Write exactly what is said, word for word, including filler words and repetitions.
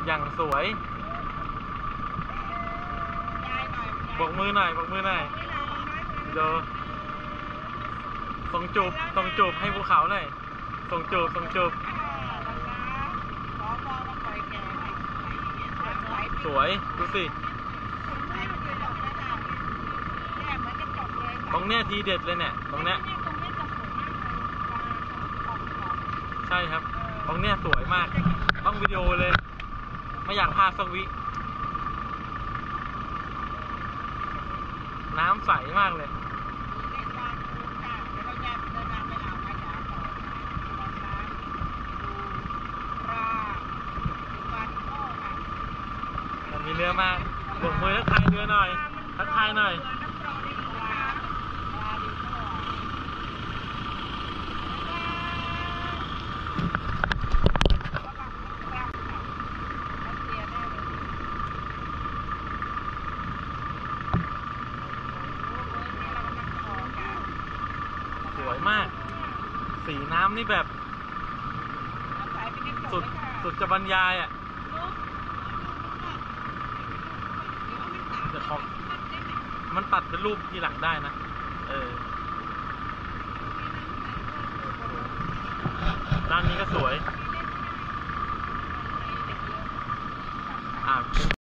อย่างสวยบอกมือหน่อยบอกมือหน่อยเดี๋ยวส่งจูบส่งจูบให้ภูเขาหน่อยส่งจูบส่งจูบสวยดูสิตรงเนี้ยทีเด็ดเลยเนี่ยตรงเนี้ยใช่ครับตรงเนี้ยสวยมากต้องวิดีโอเลยไม่อยากพลาดสักวิน้ำใสมากเลยมีเรือมาบกมือทักทายเรือหน่อยทักทายหน่อยสวยมากสีน้ำนี่แบบสุดสุดจะบรรยายอ่ะเดี๋ยวของมันตัดเป็นรูปทีหลังได้นะเออด้านนี้ก็สวยอ่า